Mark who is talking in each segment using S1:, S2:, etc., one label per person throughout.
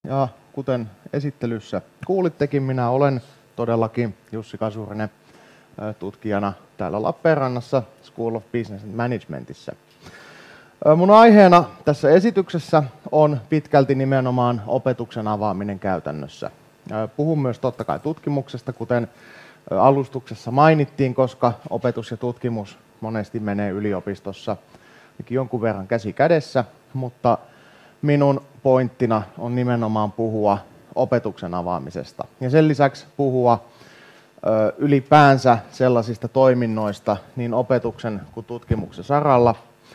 S1: Ja kuten esittelyssä kuulittekin, minä olen todellakin Jussi Kasurinen tutkijana täällä Lappeenrannassa School of Business and Managementissa. Mun aiheena tässä esityksessä on pitkälti nimenomaan opetuksen avaaminen käytännössä. Puhun myös totta kai tutkimuksesta, kuten alustuksessa mainittiin, koska opetus ja tutkimus monesti menee yliopistossa jonkun verran käsi kädessä, mutta minun pointtina on nimenomaan puhua opetuksen avaamisesta ja sen lisäksi puhua ylipäänsä sellaisista toiminnoista niin opetuksen kuin tutkimuksen saralla,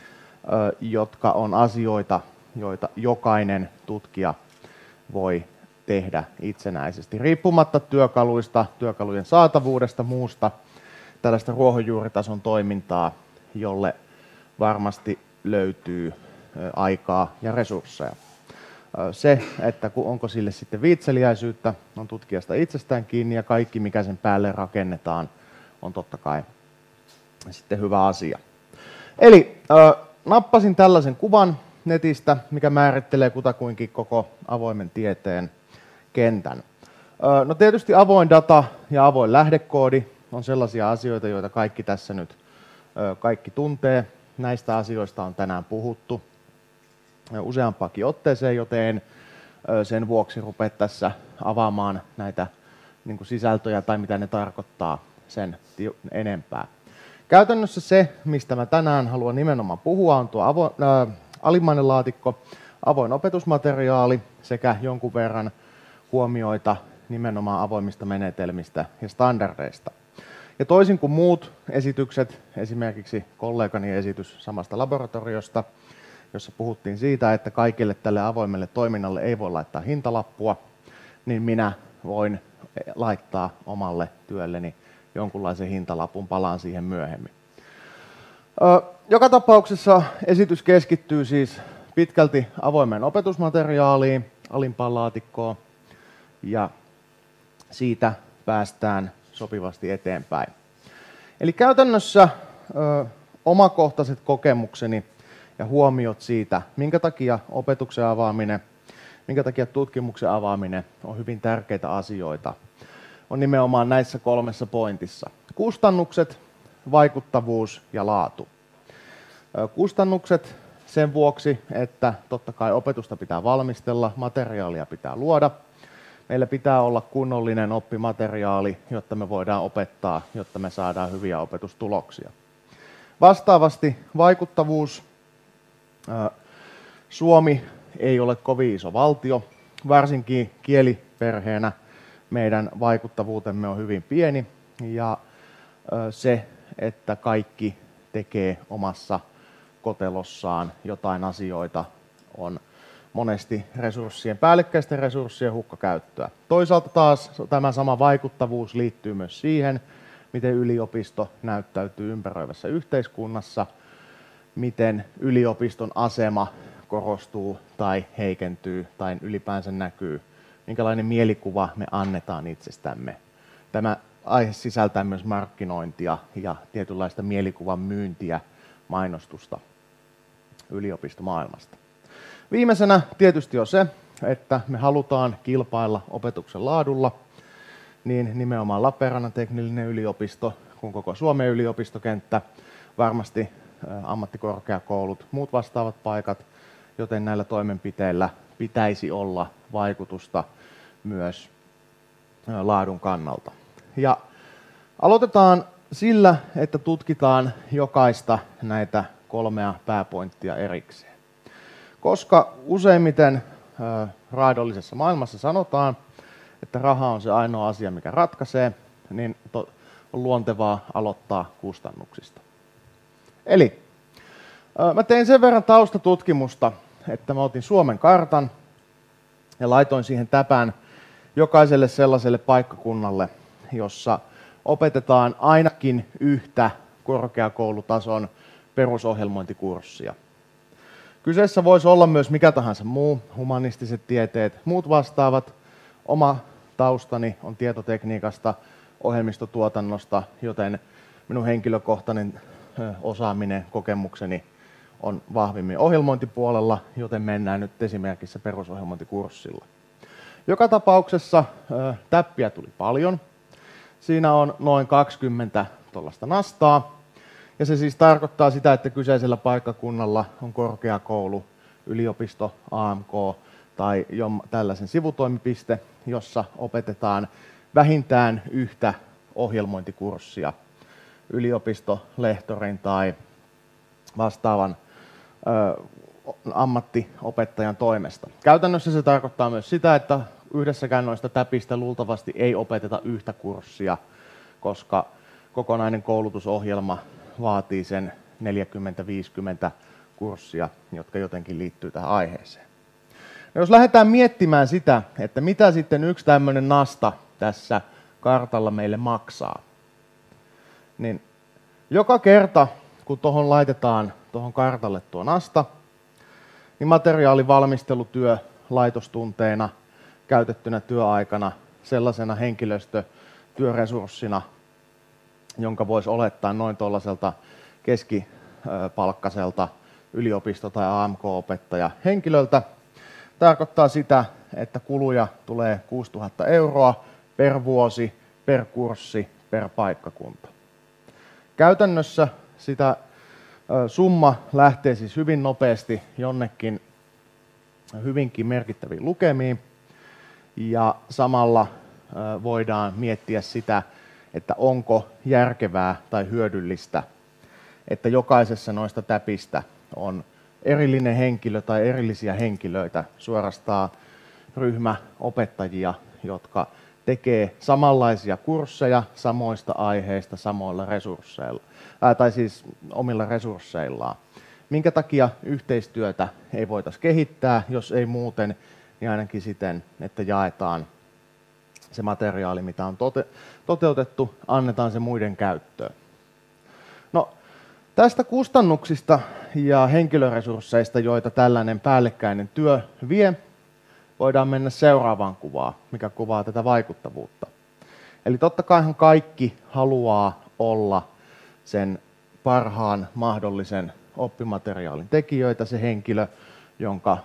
S1: jotka on asioita, joita jokainen tutkija voi tehdä itsenäisesti, riippumatta työkaluista, työkalujen saatavuudesta, muusta tällaista ruohonjuuritason toimintaa, jolle varmasti löytyy aikaa ja resursseja. Se, että onko sille sitten viitseliäisyyttä, on tutkijasta itsestään kiinni ja kaikki, mikä sen päälle rakennetaan, on totta kai sitten hyvä asia. Eli nappasin tällaisen kuvan netistä, mikä määrittelee kutakuinkin koko avoimen tieteen kentän. No tietysti avoin data ja avoin lähdekoodi on sellaisia asioita, joita kaikki tässä nyt kaikki tuntee. Näistä asioista on tänään puhuttu useampaakin otteeseen, joten sen vuoksi rupea tässä avaamaan näitä niin kuin sisältöjä tai mitä ne tarkoittaa sen enempää. Käytännössä se, mistä mä tänään haluan nimenomaan puhua, on tuo alimmainen laatikko, avoin opetusmateriaali sekä jonkun verran huomioita nimenomaan avoimista menetelmistä ja standardeista. Ja toisin kuin muut esitykset, esimerkiksi kollegani esitys samasta laboratoriosta, jossa puhuttiin siitä, että kaikille tälle avoimelle toiminnalle ei voi laittaa hintalappua, niin minä voin laittaa omalle työlleni jonkunlaisen hintalapun, palaan siihen myöhemmin. Joka tapauksessa esitys keskittyy siis pitkälti avoimeen opetusmateriaaliin, alimpaan laatikkoon, ja siitä päästään sopivasti eteenpäin. Eli käytännössä omakohtaiset kokemukseni ja huomiot siitä, minkä takia opetuksen avaaminen, minkä takia tutkimuksen avaaminen on hyvin tärkeitä asioita, on nimenomaan näissä kolmessa pointissa. Kustannukset, vaikuttavuus ja laatu. Kustannukset sen vuoksi, että totta kai opetusta pitää valmistella, materiaalia pitää luoda. Meillä pitää olla kunnollinen oppimateriaali, jotta me voidaan opettaa, jotta me saadaan hyviä opetustuloksia. Vastaavasti vaikuttavuus. Suomi ei ole kovin iso valtio, varsinkin kieliperheenä meidän vaikuttavuutemme on hyvin pieni ja se, että kaikki tekee omassa kotelossaan jotain asioita, on monesti päällekkäisten resurssien hukkakäyttöä. Toisaalta taas tämä sama vaikuttavuus liittyy myös siihen, miten yliopisto näyttäytyy ympäröivässä yhteiskunnassa, miten yliopiston asema korostuu tai heikentyy tai ylipäänsä näkyy, minkälainen mielikuva me annetaan itsestämme. Tämä aihe sisältää myös markkinointia ja tietynlaista mielikuvan myyntiä, mainostusta yliopistomaailmasta. Viimeisenä tietysti on se, että me halutaan kilpailla opetuksen laadulla, niin nimenomaan Lappeenrannan teknillinen yliopisto kuin koko Suomen yliopistokenttä, varmasti ammattikorkeakoulut, muut vastaavat paikat, joten näillä toimenpiteillä pitäisi olla vaikutusta myös laadun kannalta. Ja aloitetaan sillä, että tutkitaan jokaista näitä kolmea pääpointtia erikseen. Koska useimmiten raadollisessa maailmassa sanotaan, että raha on se ainoa asia, mikä ratkaisee, niin on luontevaa aloittaa kustannuksista. Eli mä tein sen verran taustatutkimusta, että mä otin Suomen kartan ja laitoin siihen täpän jokaiselle sellaiselle paikkakunnalle, jossa opetetaan ainakin yhtä korkeakoulutason perusohjelmointikurssia. Kyseessä voisi olla myös mikä tahansa muu, humanistiset tieteet, muut vastaavat. Oma taustani on tietotekniikasta, ohjelmistotuotannosta, joten minun henkilökohtainen osaaminen, kokemukseni on vahvimmin ohjelmointipuolella, joten mennään nyt esimerkiksi perusohjelmointikurssilla. Joka tapauksessa täppiä tuli paljon. Siinä on noin 20 tuollaista nastaa. Ja se siis tarkoittaa sitä, että kyseisellä paikkakunnalla on korkeakoulu, yliopisto, AMK tai tällaisen sivutoimipiste, jossa opetetaan vähintään yhtä ohjelmointikurssia yliopisto-lehtorin tai vastaavan ammattiopettajan toimesta. Käytännössä se tarkoittaa myös sitä, että yhdessäkään noista täpistä luultavasti ei opeteta yhtä kurssia, koska kokonainen koulutusohjelma vaatii sen 40-50 kurssia, jotka jotenkin liittyy tähän aiheeseen. No jos lähdetään miettimään sitä, että mitä sitten yksi tämmöinen nasta tässä kartalla meille maksaa, niin joka kerta, kun tuohon laitetaan tuohon kartalle tuo nasta, niin materiaalivalmistelutyö laitostunteina, käytettynä työaikana, sellaisena henkilöstötyöresurssina, jonka voisi olettaa noin tuollaiselta keskipalkkaiselta yliopisto- tai AMK-opettaja henkilöltä, tarkoittaa sitä, että kuluja tulee 6 000 € per vuosi, per kurssi, per paikkakunta. Käytännössä sitä summa lähtee siis hyvin nopeasti jonnekin hyvinkin merkittäviin lukemiin, ja samalla voidaan miettiä sitä, että onko järkevää tai hyödyllistä, että jokaisessa noista täpistä on erillinen henkilö tai erillisiä henkilöitä, suorastaan ryhmäopettajia, jotka tekee samanlaisia kursseja samoista aiheista samoilla resursseilla, tai siis omilla resursseillaan. Minkä takia yhteistyötä ei voitaisi kehittää, jos ei muuten, niin ainakin siten, että jaetaan se materiaali, mitä on toteutettu, annetaan se muiden käyttöön. No, tästä kustannuksista ja henkilöresursseista, joita tällainen päällekkäinen työ vie, voidaan mennä seuraavaan kuvaan, mikä kuvaa tätä vaikuttavuutta. Eli totta kaihan kaikki haluaa olla sen parhaan mahdollisen oppimateriaalin tekijöitä, se henkilö, jonka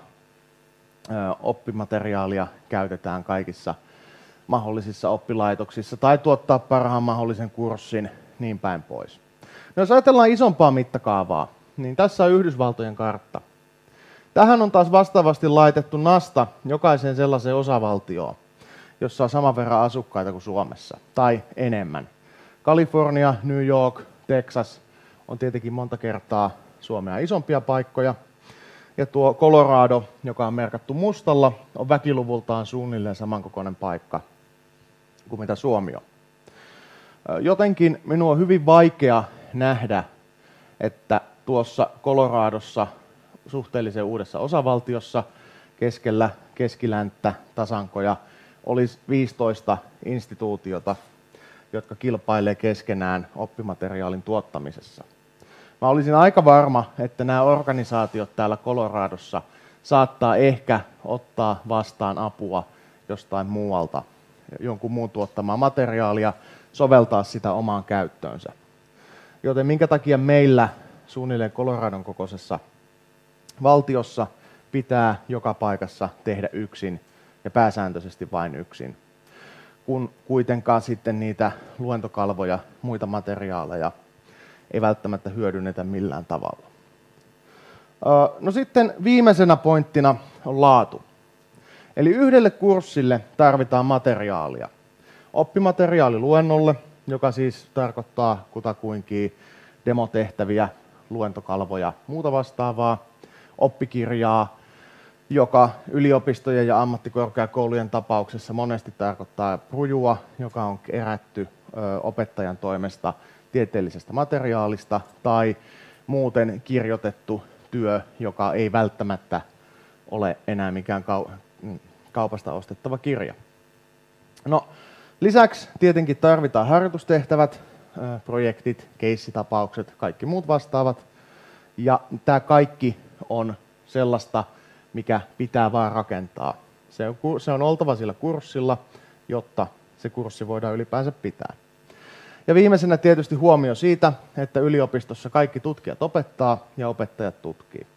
S1: oppimateriaalia käytetään kaikissa mahdollisissa oppilaitoksissa, tai tuottaa parhaan mahdollisen kurssin, niin päin pois. No, jos ajatellaan isompaa mittakaavaa, niin tässä on Yhdysvaltojen kartta. Tähän on taas vastaavasti laitettu nasta jokaiseen sellaiseen osavaltioon, jossa on saman verran asukkaita kuin Suomessa, tai enemmän. Kalifornia, New York, Texas on tietenkin monta kertaa Suomea isompia paikkoja, ja tuo Colorado, joka on merkattu mustalla, on väkiluvultaan suunnilleen samankokoinen paikka kuin mitä Suomi on. Jotenkin minun on hyvin vaikea nähdä, että tuossa Coloradossa, suhteellisen uudessa osavaltiossa, keskellä keskilänttä tasankoja, olisi 15 instituutiota, jotka kilpailee keskenään oppimateriaalin tuottamisessa. Mä olisin aika varma, että nämä organisaatiot täällä Coloradossa saattaa ehkä ottaa vastaan apua jostain muualta, jonkun muun tuottamaa materiaalia, soveltaa sitä omaan käyttöönsä. Joten minkä takia meillä suunnilleen Coloradon kokoisessa valtiossa pitää joka paikassa tehdä yksin ja pääsääntöisesti vain yksin, kun kuitenkaan sitten niitä luentokalvoja, muita materiaaleja ei välttämättä hyödynnetä millään tavalla. No sitten viimeisenä pointtina on laatu. Eli yhdelle kurssille tarvitaan materiaalia. Oppimateriaali luennolle, joka siis tarkoittaa kutakuinkin demotehtäviä, luentokalvoja, muuta vastaavaa. Oppikirjaa, joka yliopistojen ja ammattikorkeakoulujen tapauksessa monesti tarkoittaa prujua, joka on kerätty opettajan toimesta tieteellisestä materiaalista, tai muuten kirjoitettu työ, joka ei välttämättä ole enää mikään kaupasta ostettava kirja. No, lisäksi tietenkin tarvitaan harjoitustehtävät, projektit, keissitapaukset, kaikki muut vastaavat. Ja tämä kaikki on sellaista, mikä pitää vaan rakentaa. Se on oltava sillä kurssilla, jotta se kurssi voidaan ylipäänsä pitää. Ja viimeisenä tietysti huomio siitä, että yliopistossa kaikki tutkijat opettaa ja opettajat tutkii.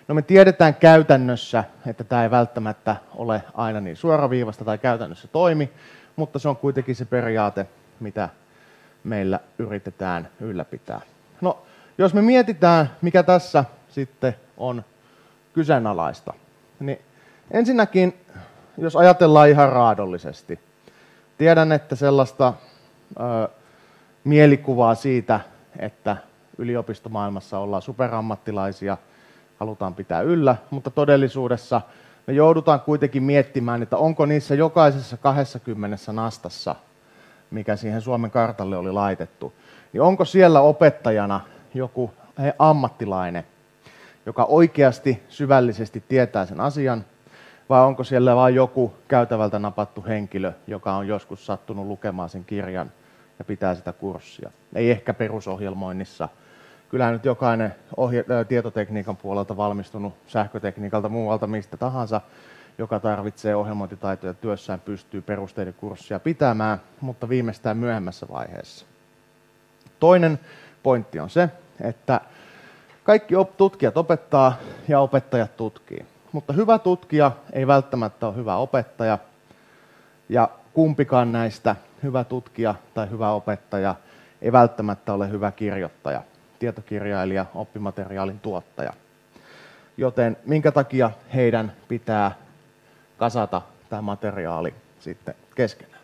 S1: No me tiedetään käytännössä, että tämä ei välttämättä ole aina niin suoraviivasta tai käytännössä toimi, mutta se on kuitenkin se periaate, mitä meillä yritetään ylläpitää. No, jos me mietitään, mikä tässä sitten on kyseenalaista, niin ensinnäkin, jos ajatellaan ihan raadollisesti, tiedän, että sellaista mielikuvaa siitä, että yliopistomaailmassa ollaan superammattilaisia, halutaan pitää yllä, mutta todellisuudessa me joudutaan kuitenkin miettimään, että onko niissä jokaisessa 20 nastassa, mikä siihen Suomen kartalle oli laitettu, niin onko siellä opettajana joku ammattilainen, joka oikeasti syvällisesti tietää sen asian, vai onko siellä vain joku käytävältä napattu henkilö, joka on joskus sattunut lukemaan sen kirjan ja pitää sitä kurssia. Ei ehkä perusohjelmoinnissa. Kyllä nyt jokainen tietotekniikan puolelta valmistunut sähkötekniikalta muualta mistä tahansa, joka tarvitsee ohjelmointitaitoja työssään, pystyy perusteiden kurssia pitämään, mutta viimeistään myöhemmässä vaiheessa. Toinen pointti on se, että kaikki tutkijat opettaa ja opettajat tutkii. Mutta hyvä tutkija ei välttämättä ole hyvä opettaja, ja kumpikaan näistä, hyvä tutkija tai hyvä opettaja, ei välttämättä ole hyvä kirjoittaja, tietokirjailija, oppimateriaalin tuottaja. Joten minkä takia heidän pitää kasata tämä materiaali sitten keskenään?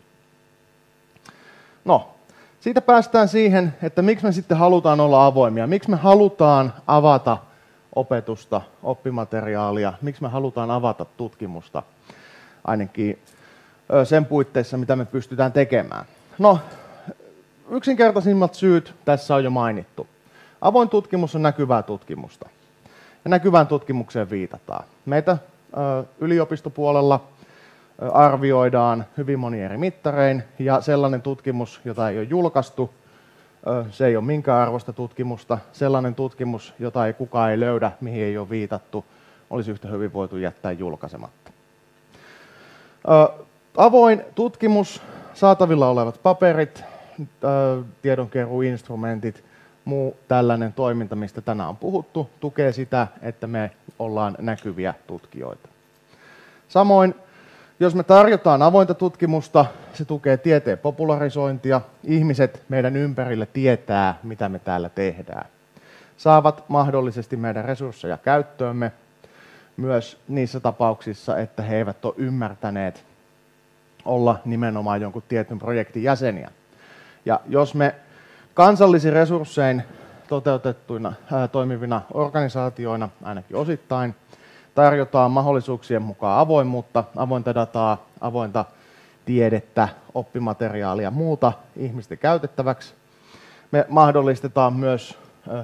S1: No, siitä päästään siihen, että miksi me sitten halutaan olla avoimia, miksi me halutaan avata opetusta, oppimateriaalia, miksi me halutaan avata tutkimusta, ainakin sen puitteissa, mitä me pystytään tekemään. No, yksinkertaisimmat syyt tässä on jo mainittu. Avoin tutkimus on näkyvää tutkimusta. Ja näkyvään tutkimukseen viitataan. Meitä yliopistopuolella arvioidaan hyvin moni eri mittarein, ja sellainen tutkimus, jota ei ole julkaistu, se ei ole minkään arvoista tutkimusta. Sellainen tutkimus, jota kukaan ei löydä, mihin ei ole viitattu, olisi yhtä hyvin voitu jättää julkaisematta. Avoin tutkimus, saatavilla olevat paperit, tiedonkeruuinstrumentit, muu tällainen toiminta, mistä tänään on puhuttu, tukee sitä, että me ollaan näkyviä tutkijoita. Samoin, jos me tarjotaan avointa tutkimusta, se tukee tieteen popularisointia. Ihmiset meidän ympärillä tietää, mitä me täällä tehdään. Saavat mahdollisesti meidän resursseja käyttöömme myös niissä tapauksissa, että he eivät ole ymmärtäneet olla nimenomaan jonkun tietyn projektin jäseniä. Ja jos me kansallisin resurssein toteutettuina toimivina organisaatioina, ainakin osittain, tarjotaan mahdollisuuksien mukaan avoimuutta, avointa dataa, avointa tiedettä, oppimateriaalia ja muuta ihmisten käytettäväksi. Me mahdollistetaan myös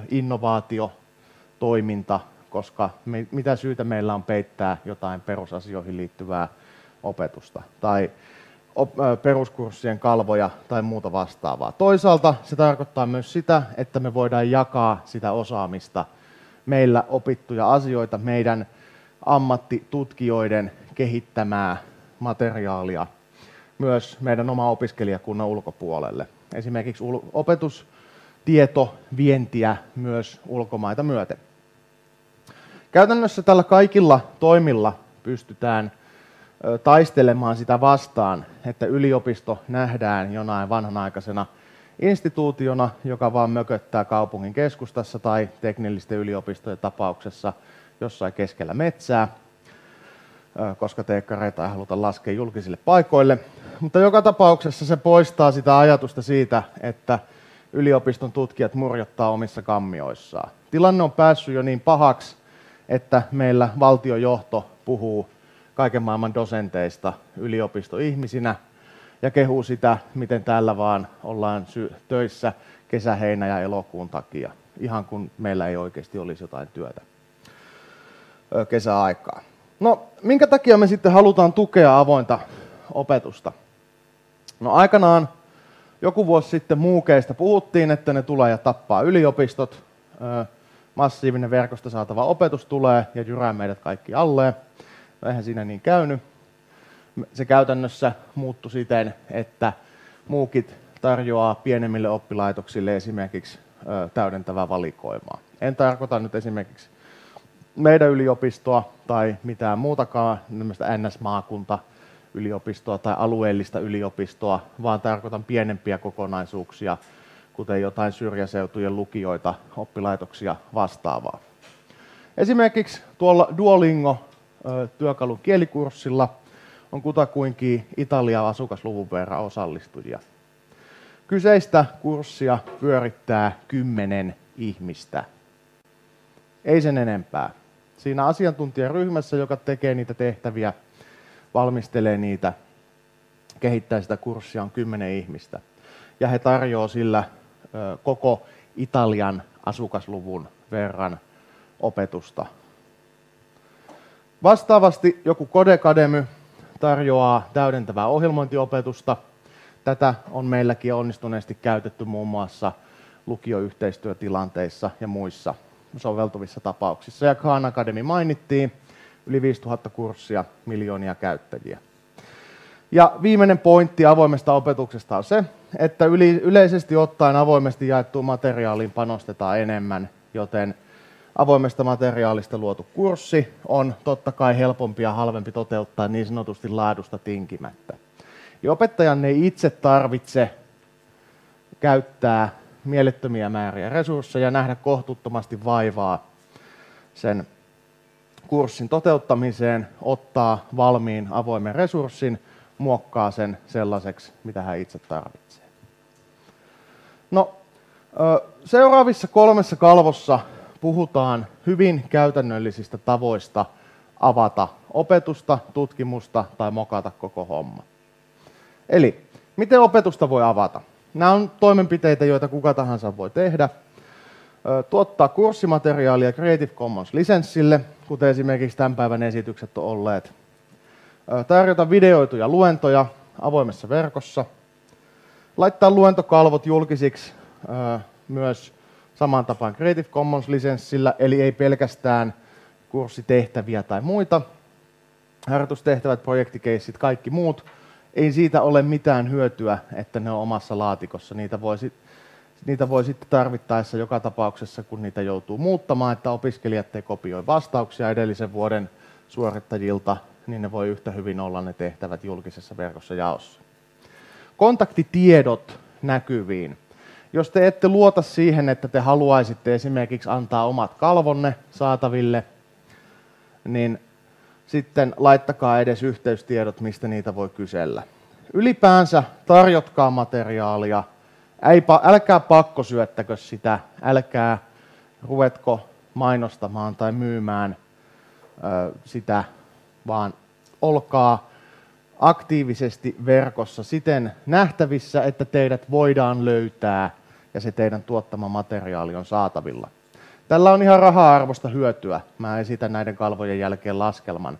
S1: innovaatiotoiminta, koska mitä syytä meillä on peittää jotain perusasioihin liittyvää opetusta tai peruskurssien kalvoja tai muuta vastaavaa. Toisaalta se tarkoittaa myös sitä, että me voidaan jakaa sitä osaamista, meillä opittuja asioita, meidän ammattitutkijoiden kehittämää materiaalia myös meidän oma opiskelijakunnan ulkopuolelle. Esimerkiksi opetustieto, vientiä myös ulkomaita myöten. Käytännössä tällä kaikilla toimilla pystytään taistelemaan sitä vastaan, että yliopisto nähdään jonain vanhanaikaisena instituutiona, joka vaan mököttää kaupungin keskustassa tai teknillisten yliopistojen tapauksessa jossain keskellä metsää, koska teekkareita ei haluta laskea julkisille paikoille. Mutta joka tapauksessa se poistaa sitä ajatusta siitä, että yliopiston tutkijat murjottaa omissa kammioissaan. Tilanne on päässyt jo niin pahaksi, että meillä valtiojohto puhuu kaiken maailman dosenteista yliopistoihmisinä ja kehuu sitä, miten täällä vaan ollaan töissä kesä-, heinä- ja elokuun takia, ihan kun meillä ei oikeasti olisi jotain työtä kesäaikaa. No, minkä takia me sitten halutaan tukea avointa opetusta? No, aikanaan joku vuosi sitten muukeista puhuttiin, että ne tulee ja tappaa yliopistot. Massiivinen verkosta saatava opetus tulee ja jyrää meidät kaikki alleen. No, eihän siinä niin käynyt. Se käytännössä muuttui siten, että muukit tarjoaa pienemmille oppilaitoksille esimerkiksi täydentävää valikoimaa. En tarkoita nyt esimerkiksi meidän yliopistoa tai mitään muutakaan NS-maakuntayliopistoa tai alueellista yliopistoa, vaan tarkoitan pienempiä kokonaisuuksia, kuten jotain syrjäseutujen lukioita, oppilaitoksia vastaavaa. Esimerkiksi tuolla Duolingo-työkalun kielikurssilla on kutakuinkin Italian asukasluvun verran osallistujia. Kyseistä kurssia pyörittää 10 ihmistä. Ei sen enempää. Siinä asiantuntijaryhmässä, joka tekee niitä tehtäviä, valmistelee niitä, kehittää sitä kurssia, on 10 ihmistä. Ja he tarjoaa sillä koko Italian asukasluvun verran opetusta. Vastaavasti joku Codecademy tarjoaa täydentävää ohjelmointiopetusta. Tätä on meilläkin onnistuneesti käytetty muun muassa lukioyhteistyötilanteissa ja muissa soveltuvissa tapauksissa. Ja Khan Academy mainittiin, yli 5000 kurssia, miljoonia käyttäjiä. Ja viimeinen pointti avoimesta opetuksesta on se, että yleisesti ottaen avoimesti jaettuun materiaaliin panostetaan enemmän, joten avoimesta materiaalista luotu kurssi on totta kai helpompi ja halvempi toteuttaa niin sanotusti laadusta tinkimättä. Ja opettajan ei itse tarvitse käyttää mielettömiä määriä resursseja ja nähdä kohtuuttomasti vaivaa sen kurssin toteuttamiseen, ottaa valmiin avoimen resurssin, muokkaa sen sellaiseksi, mitä hän itse tarvitsee. No, seuraavissa 3 kalvossa puhutaan hyvin käytännöllisistä tavoista avata opetusta, tutkimusta tai mokata koko homma. Eli, miten opetusta voi avata? Nämä on toimenpiteitä, joita kuka tahansa voi tehdä. Tuottaa kurssimateriaalia Creative Commons-lisenssille, kuten esimerkiksi tämän päivän esitykset on olleet. Tarjota videoituja luentoja avoimessa verkossa. Laittaa luentokalvot julkisiksi myös samaan tapaan Creative Commons-lisenssillä, eli ei pelkästään kurssitehtäviä tai muita. Harjoitustehtävät, projektikeissit, kaikki muut. Ei siitä ole mitään hyötyä, että ne on omassa laatikossa. Niitä voi sitten tarvittaessa joka tapauksessa, kun niitä joutuu muuttamaan, että opiskelijat ei kopioi vastauksia edellisen vuoden suorittajilta, niin ne voi yhtä hyvin olla ne tehtävät julkisessa verkossa jaossa. Kontaktitiedot näkyviin. Jos te ette luota siihen, että te haluaisitte esimerkiksi antaa omat kalvonne saataville, niin sitten laittakaa edes yhteystiedot, mistä niitä voi kysellä. Ylipäänsä tarjotkaa materiaalia. Älkää pakkosyöttäkö sitä, älkää ruvetko mainostamaan tai myymään sitä, vaan olkaa aktiivisesti verkossa siten nähtävissä, että teidät voidaan löytää ja se teidän tuottama materiaali on saatavilla. Tällä on ihan raha-arvosta hyötyä. Mä esitän näiden kalvojen jälkeen laskelman,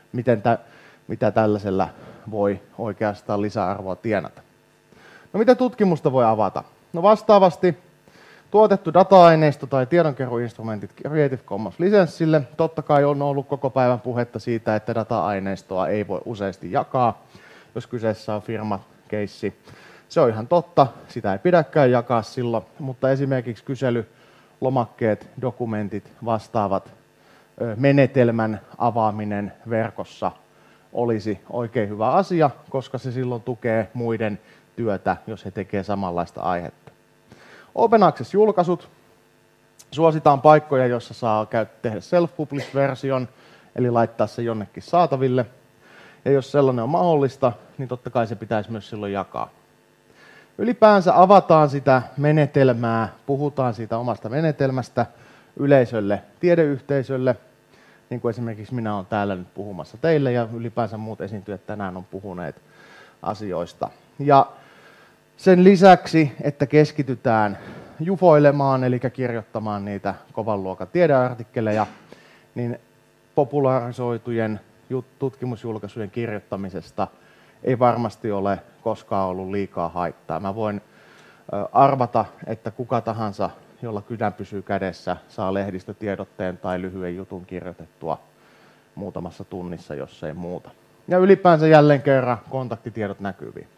S1: mitä tällaisella voi oikeastaan lisäarvoa tienata. No miten tutkimusta voi avata? No vastaavasti tuotettu data-aineisto tai tiedonkeruuinstrumentit Creative Commons-lisenssille. Totta kai on ollut koko päivän puhetta siitä, että data-aineistoa ei voi useasti jakaa, jos kyseessä on firmakeissi. Se on ihan totta, sitä ei pidäkään jakaa silloin, mutta esimerkiksi kyselylomakkeet, dokumentit, vastaavat menetelmän avaaminen verkossa olisi oikein hyvä asia, koska se silloin tukee muiden työtä, jos he tekevät samanlaista aihetta. Open Access-julkaisut. Suositaan paikkoja, joissa saa tehdä self-publish-version, eli laittaa se jonnekin saataville. Ja jos sellainen on mahdollista, niin totta kai se pitäisi myös silloin jakaa. Ylipäänsä avataan sitä menetelmää, puhutaan siitä omasta menetelmästä yleisölle, tiedeyhteisölle, niin kuin esimerkiksi minä olen täällä nyt puhumassa teille ja ylipäänsä muut esiintyjät tänään on puhuneet asioista. Ja sen lisäksi, että keskitytään jufoilemaan, eli kirjoittamaan niitä kovan luokan tiedeartikkeleja, niin popularisoitujen tutkimusjulkaisujen kirjoittamisesta ei varmasti ole koskaan ollut liikaa haittaa. Mä voin arvata, että kuka tahansa, jolla kynä pysyy kädessä, saa lehdistötiedotteen tai lyhyen jutun kirjoitettua muutamassa tunnissa, jos ei muuta. Ja ylipäänsä jälleen kerran kontaktitiedot näkyviin.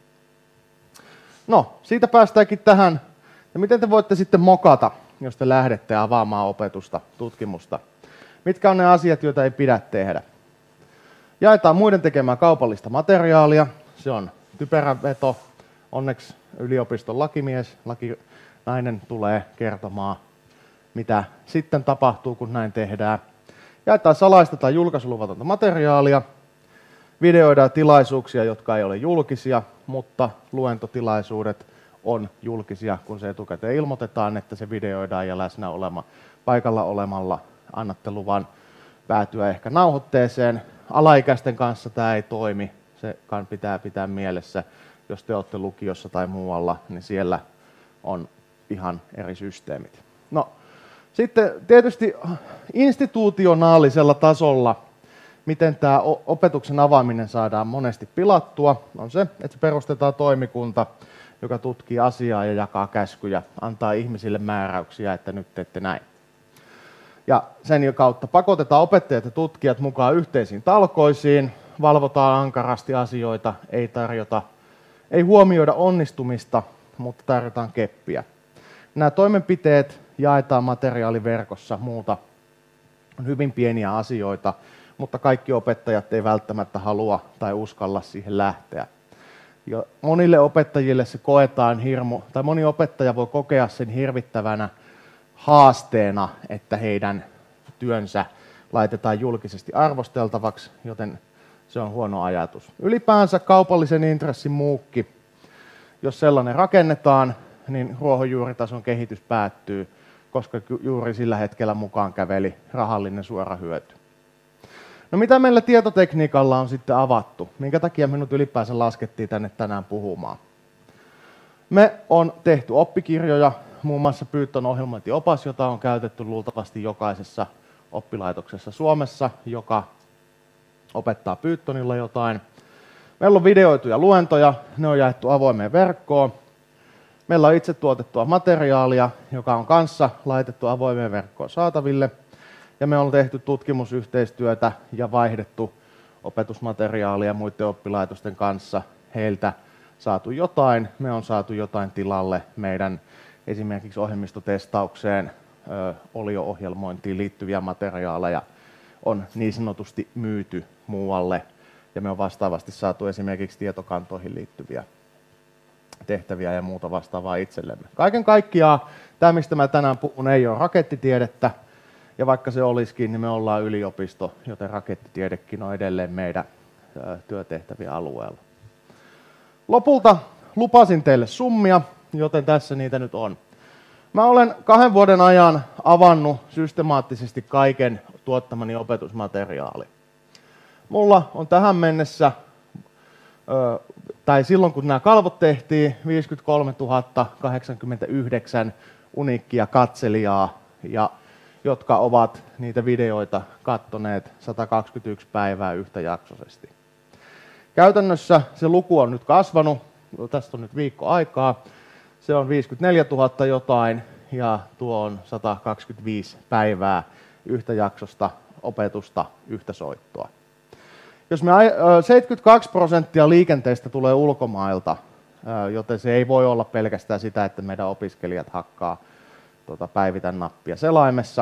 S1: No, siitä päästäänkin tähän. Ja miten te voitte sitten mokata, jos te lähdette avaamaan opetusta, tutkimusta? Mitkä on ne asiat, joita ei pidä tehdä? Jaetaan muiden tekemää kaupallista materiaalia. Se on typerä veto. Onneksi yliopiston lakinainen tulee kertomaan, mitä sitten tapahtuu, kun näin tehdään. Jaetaan salaista tai julkaisuluvatonta materiaalia. Videoidaan tilaisuuksia, jotka ei ole julkisia, mutta luentotilaisuudet on julkisia, kun se etukäteen ilmoitetaan, että se videoidaan ja paikalla olemalla annatte luvan päätyä ehkä nauhoitteeseen. Alaikäisten kanssa tämä ei toimi, se pitää pitää mielessä. Jos te olette lukiossa tai muualla, niin siellä on ihan eri systeemit. No, sitten tietysti institutionaalisella tasolla, miten tämä opetuksen avaaminen saadaan monesti pilattua, on se, että perustetaan toimikunta, joka tutkii asiaa ja jakaa käskyjä, antaa ihmisille määräyksiä, että nyt teette näin. Ja sen kautta pakotetaan opettajat ja tutkijat mukaan yhteisiin talkoisiin, valvotaan ankarasti asioita, ei huomioida onnistumista, mutta tarjotaan keppiä. Nämä toimenpiteet jaetaan materiaaliverkossa, muuta on hyvin pieniä asioita, mutta kaikki opettajat ei välttämättä halua tai uskalla siihen lähteä. Ja monille opettajille se koetaan tai moni opettaja voi kokea sen hirvittävänä haasteena, että heidän työnsä laitetaan julkisesti arvosteltavaksi, joten se on huono ajatus. Ylipäänsä kaupallisen intressin muukki, jos sellainen rakennetaan, niin ruohonjuuritason kehitys päättyy, koska juuri sillä hetkellä mukaan käveli rahallinen suora hyöty. No mitä meillä tietotekniikalla on sitten avattu? Minkä takia minut ylipäänsä laskettiin tänne tänään puhumaan? Me on tehty oppikirjoja, muun muassa Python ohjelmointiopas, jota on käytetty luultavasti jokaisessa oppilaitoksessa Suomessa, joka opettaa Pythonilla jotain. Meillä on videoituja luentoja, ne on jaettu avoimeen verkkoon. Meillä on itse tuotettua materiaalia, joka on kanssa laitettu avoimeen verkkoon saataville. Ja me on tehty tutkimusyhteistyötä ja vaihdettu opetusmateriaalia muiden oppilaitosten kanssa. Heiltä saatu jotain, me on saatu jotain tilalle meidän esimerkiksi ohjelmistotestaukseen, olio-ohjelmointiin liittyviä materiaaleja on niin sanotusti myyty muualle. Ja me on vastaavasti saatu esimerkiksi tietokantoihin liittyviä tehtäviä ja muuta vastaavaa itsellemme. Kaiken kaikkiaan tämä, mistä mä tänään puhun, ei ole rakettitiedettä. Ja vaikka se olisikin, niin me ollaan yliopisto, joten rakettitiedekin on edelleen meidän työtehtävien alueella. Lopulta lupasin teille summia, joten tässä niitä nyt on. Mä olen 2 vuoden ajan avannut systemaattisesti kaiken tuottamani opetusmateriaali. Mulla on tähän mennessä, tai silloin kun nämä kalvot tehtiin, 53 089 uniikkia katselijaa, jotka ovat niitä videoita kattoneet 121 päivää yhtäjaksoisesti. Käytännössä se luku on nyt kasvanut, tästä on nyt viikko aikaa, se on 54 000 jotain ja tuo on 125 päivää yhtäjaksosta opetusta, yhtä soittoa. Jos 72% liikenteestä tulee ulkomailta, joten se ei voi olla pelkästään sitä, että meidän opiskelijat hakkaa päivitän nappia selaimessa,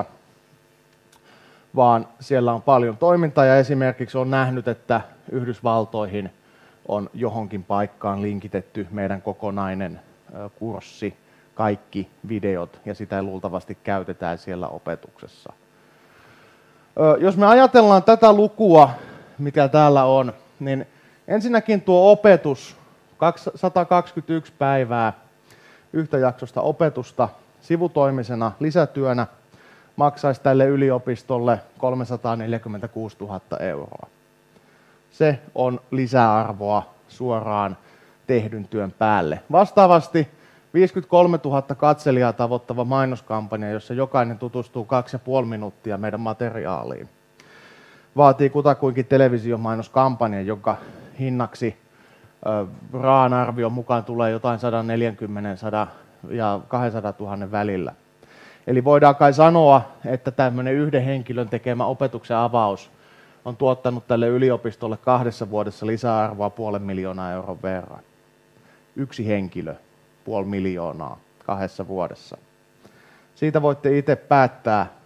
S1: vaan siellä on paljon toimintaa ja esimerkiksi on nähnyt, että Yhdysvaltoihin on johonkin paikkaan linkitetty meidän kokonainen kurssi, kaikki videot ja sitä luultavasti käytetään siellä opetuksessa. Jos me ajatellaan tätä lukua, mikä täällä on, niin ensinnäkin tuo opetus, 121 päivää yhtäjaksosta opetusta sivutoimisena lisätyönä maksaisi tälle yliopistolle 346 000 euroa. Se on lisäarvoa suoraan tehdyn työn päälle. Vastaavasti 53 000 katselijaa tavoittava mainoskampanja, jossa jokainen tutustuu 2,5 minuuttia meidän materiaaliin, vaatii kutakuinkin televisiomainoskampanja, jonka hinnaksi raan arvion mukaan tulee jotain 140 ja 200 000 välillä. Eli voidaan kai sanoa, että tämmöinen yhden henkilön tekemä opetuksen avaus on tuottanut tälle yliopistolle 2 vuodessa lisäarvoa 500 000 euron verran. Yksi henkilö, 500 000 2 vuodessa. Siitä voitte itse päättää,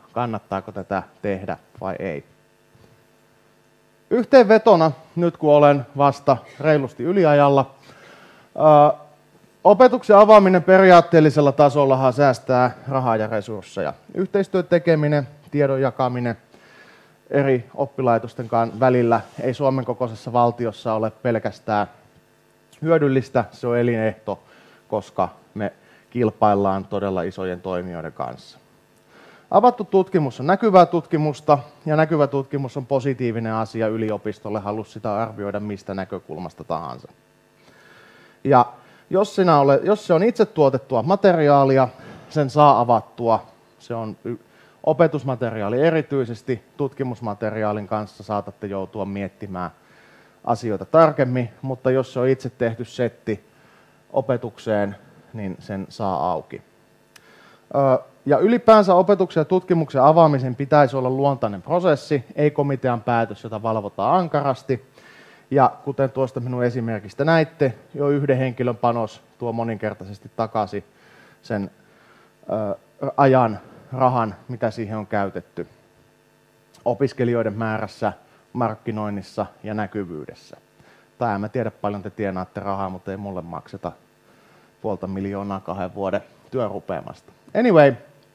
S1: kannattaako tätä tehdä vai ei. Yhteenvetona, nyt kun olen vasta reilusti yliajalla, opetuksen avaaminen periaatteellisella tasolla säästää rahaa ja resursseja. Yhteistyön tekeminen, tiedon jakaminen eri oppilaitosten välillä ei Suomen kokoisessa valtiossa ole pelkästään hyödyllistä, se on elinehto, koska me kilpaillaan todella isojen toimijoiden kanssa. Avattu tutkimus on näkyvää tutkimusta, ja näkyvä tutkimus on positiivinen asia yliopistolle, halus sitä arvioida mistä näkökulmasta tahansa. Ja jos se on itse tuotettua materiaalia, sen saa avattua. Se on opetusmateriaali erityisesti, tutkimusmateriaalin kanssa saatatte joutua miettimään asioita tarkemmin, mutta jos se on itse tehty setti opetukseen, niin sen saa auki. Ja ylipäänsä opetuksen ja tutkimuksen avaamisen pitäisi olla luontainen prosessi, ei komitean päätös, jota valvotaan ankarasti. Ja kuten tuosta minun esimerkistä näitte, jo yhden henkilön panos tuo moninkertaisesti takaisin sen ajan, rahan, mitä siihen on käytetty opiskelijoiden määrässä, markkinoinnissa ja näkyvyydessä. Tai en mä tiedä paljon te tienaatte rahaa, mutta ei mulle makseta 500 000 2 vuoden työrupeamasta. Anyway,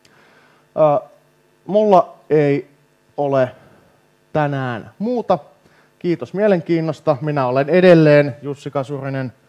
S1: mulla ei ole tänään muuta. Kiitos mielenkiinnosta. Minä olen edelleen Jussi Kasurinen.